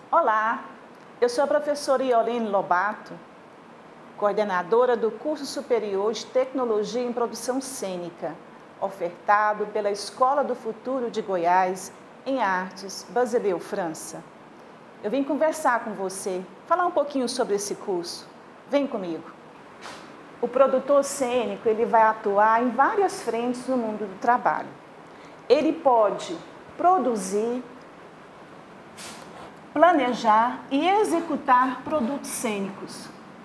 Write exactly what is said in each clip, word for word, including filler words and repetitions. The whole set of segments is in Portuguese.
Olá, eu sou a professora Iolene Lobato, coordenadora do curso superior de Tecnologia em Produção Cênica, ofertado pela Escola do Futuro de Goiás em Artes, Basileu, França. Eu vim conversar com você, falar um pouquinho sobre esse curso. Vem comigo. O produtor cênico, ele vai atuar em várias frentes no mundo do trabalho. Ele pode produzir, planejar e executar produtos cênicos.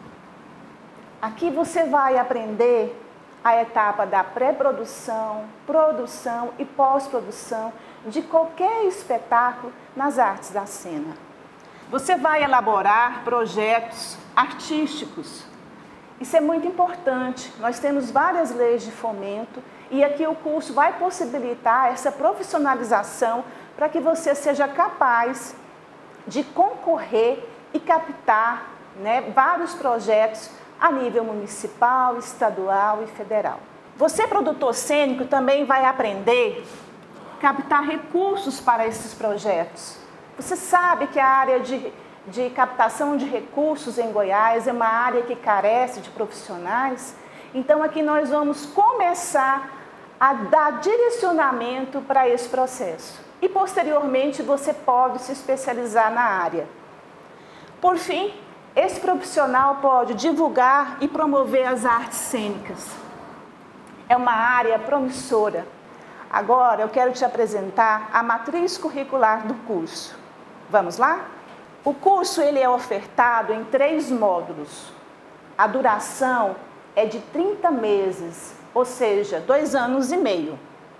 Aqui você vai aprender a etapa da pré-produção, produção e pós-produção de qualquer espetáculo nas artes da cena. Você vai elaborar projetos artísticos. Isso é muito importante. Nós temos várias leis de fomento e aqui o curso vai possibilitar essa profissionalização para que você seja capaz de concorrer e captar, né, vários projetos a nível municipal, estadual e federal. Você, produtor cênico, também vai aprender a captar recursos para esses projetos. Você sabe que a área de, de captação de recursos em Goiás é uma área que carece de profissionais. Então, aqui nós vamos começar a dar direcionamento para esse processo. E, posteriormente, você pode se especializar na área. Por fim, esse profissional pode divulgar e promover as artes cênicas. É uma área promissora. Agora, eu quero te apresentar a matriz curricular do curso. Vamos lá? O curso ele é ofertado em três módulos. A duração é de trinta meses, ou seja, dois anos e meio.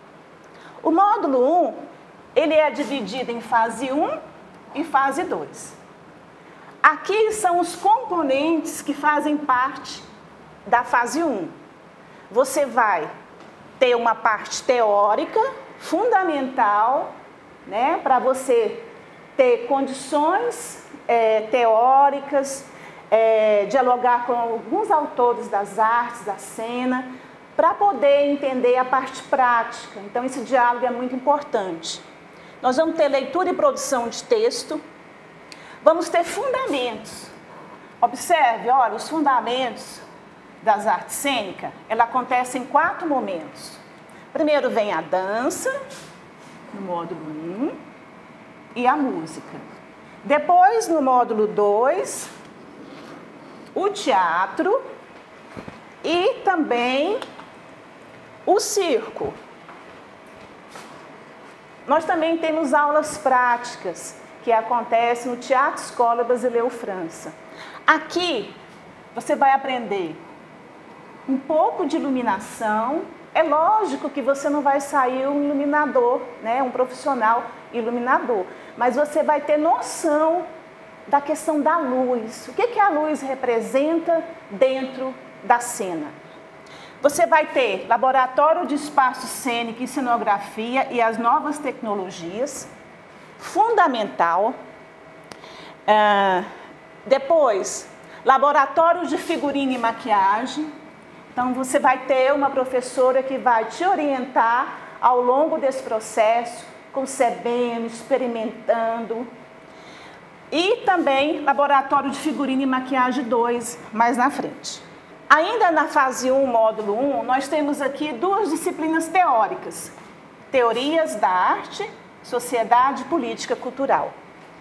O módulo um, ele é dividido em fase um e fase dois. Aqui são os componentes que fazem parte da fase um. Você vai ter uma parte teórica, fundamental, né, para você ter condições é, teóricas, é, dialogar com alguns autores das artes, da cena, para poder entender a parte prática. Então, esse diálogo é muito importante. Nós vamos ter leitura e produção de texto, vamos ter fundamentos. Observe, olha, os fundamentos das artes cênicas, ela acontece em quatro momentos. Primeiro vem a dança, no módulo um, e a música. Depois, no módulo dois, o teatro e também o circo. Nós também temos aulas práticas, que acontecem no Teatro Escola Basileu, França. Aqui, você vai aprender um pouco de iluminação. É lógico que você não vai sair um iluminador, né, um profissional iluminador, mas você vai ter noção da questão da luz. O que que a luz representa dentro da cena? Você vai ter laboratório de espaço cênico e cenografia e as novas tecnologias, fundamental. Uh, depois, laboratório de figurino e maquiagem. Então, você vai ter uma professora que vai te orientar ao longo desse processo, concebendo, experimentando. E também laboratório de figurino e maquiagem dois, mais na frente. Ainda na fase um, módulo um, nós temos aqui duas disciplinas teóricas. Teorias da arte, sociedade e política cultural.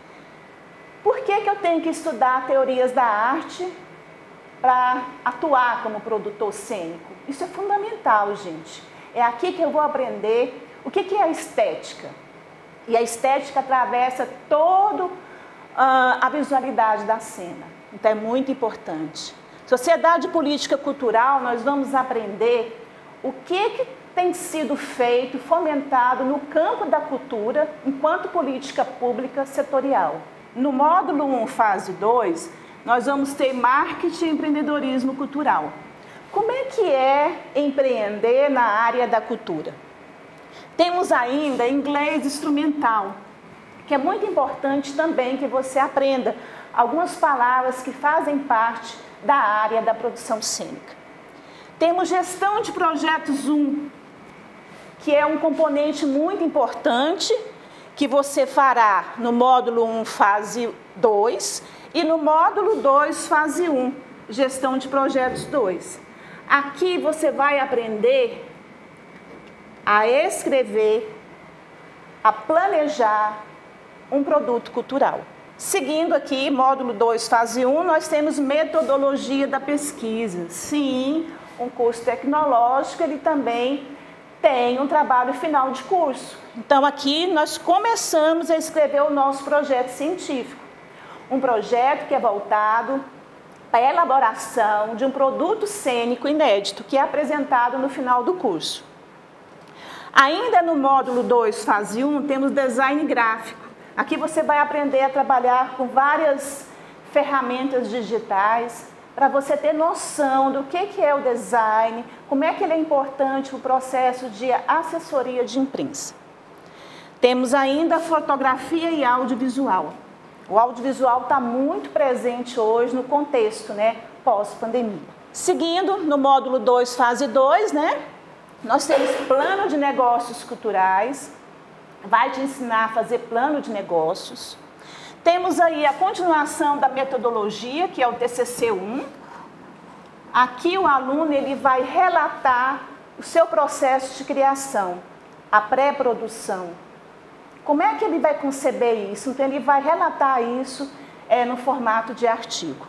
Por que que eu tenho que estudar teorias da arte para atuar como produtor cênico? Isso é fundamental, gente. É aqui que eu vou aprender o que que é a estética. E a estética atravessa toda uh, a visualidade da cena. Então é muito importante. Sociedade política cultural, nós vamos aprender o que que tem sido feito, fomentado no campo da cultura enquanto política pública setorial. No módulo um, fase dois, nós vamos ter marketing e empreendedorismo cultural. Como é que é empreender na área da cultura? Temos ainda inglês instrumental, que é muito importante também que você aprenda algumas palavras que fazem parte da área da produção cênica. Temos gestão de projetos um, que é um componente muito importante que você fará no módulo um, fase dois, e no módulo dois, fase um, gestão de projetos dois. Aqui você vai aprender a escrever, a planejar um produto cultural. Seguindo aqui, módulo dois, fase um, nós temos metodologia da pesquisa. Sim, um curso tecnológico, ele também tem um trabalho final de curso. Então, aqui nós começamos a escrever o nosso projeto científico. Um projeto que é voltado para a elaboração de um produto cênico inédito, que é apresentado no final do curso. Ainda no módulo dois, fase um, temos design gráfico. Aqui você vai aprender a trabalhar com várias ferramentas digitais, para você ter noção do que, que é o design, como é que ele é importante para o processo de assessoria de imprensa. Temos ainda fotografia e audiovisual. O audiovisual está muito presente hoje no contexto, né, pós-pandemia. Seguindo, no módulo dois, fase dois, né, nós temos plano de negócios culturais, vai te ensinar a fazer plano de negócios. Temos aí a continuação da metodologia, que é o T C C um. Aqui o aluno ele vai relatar o seu processo de criação, a pré-produção. Como é que ele vai conceber isso? Então, ele vai relatar isso é, no formato de artigo.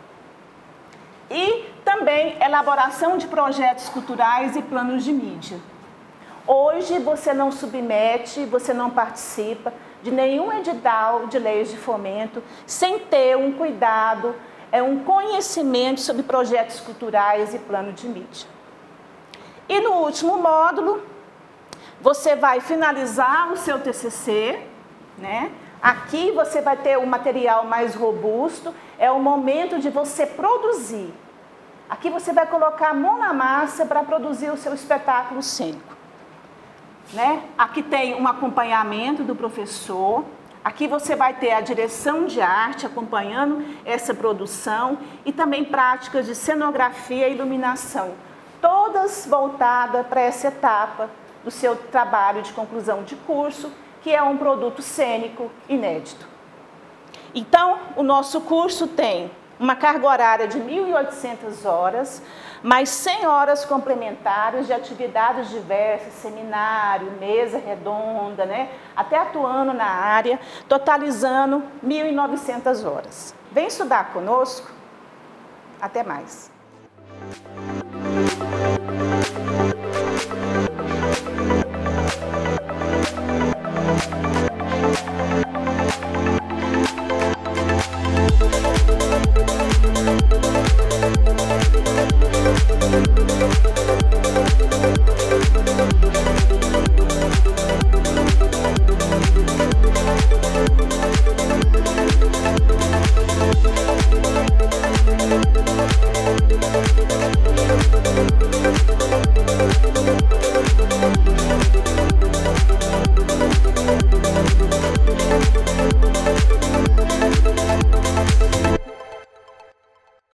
E também elaboração de projetos culturais e planos de mídia. Hoje você não submete, você não participa de nenhum edital de leis de fomento sem ter um cuidado, é, um conhecimento sobre projetos culturais e plano de mídia. E no último módulo, você vai finalizar o seu T C C, né? Aqui você vai ter um material mais robusto, é o momento de você produzir. Aqui você vai colocar a mão na massa para produzir o seu espetáculo cênico. Né? Aqui tem um acompanhamento do professor, aqui você vai ter a direção de arte acompanhando essa produção e também práticas de cenografia e iluminação, todas voltadas para essa etapa do seu trabalho de conclusão de curso, que é um produto cênico inédito. Então, o nosso curso tem uma carga horária de mil e oitocentas horas, mais cem horas complementares de atividades diversas, seminário, mesa redonda, né? Até atuando na área, totalizando mil e novecentas horas. Vem estudar conosco. Até mais.